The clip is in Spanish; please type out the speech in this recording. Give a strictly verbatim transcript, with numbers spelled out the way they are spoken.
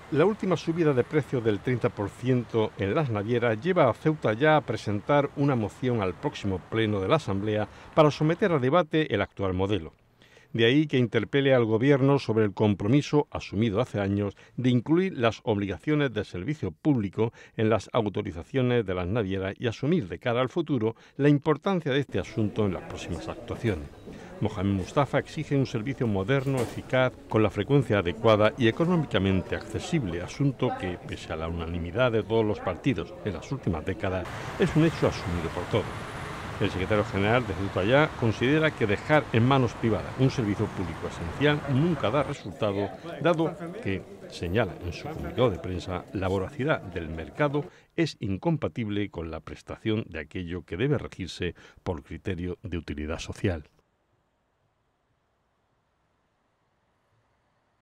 La última subida de precios del treinta por ciento en las navieras lleva a Ceuta ya a presentar una moción al próximo pleno de la Asamblea para someter a debate el actual modelo. De ahí que interpele al Gobierno sobre el compromiso asumido hace años de incluir las obligaciones de servicio público en las autorizaciones de las navieras y asumir de cara al futuro la importancia de este asunto en las próximas actuaciones. Mohamed Mustafa exige un servicio moderno, eficaz, con la frecuencia adecuada y económicamente accesible, asunto que, pese a la unanimidad de todos los partidos en las últimas décadas, es un hecho asumido por todos. El secretario general de Ceuta Ya considera que dejar en manos privadas un servicio público esencial nunca da resultado, dado que, señala en su comunicado de prensa, la voracidad del mercado es incompatible con la prestación de aquello que debe regirse por criterio de utilidad social.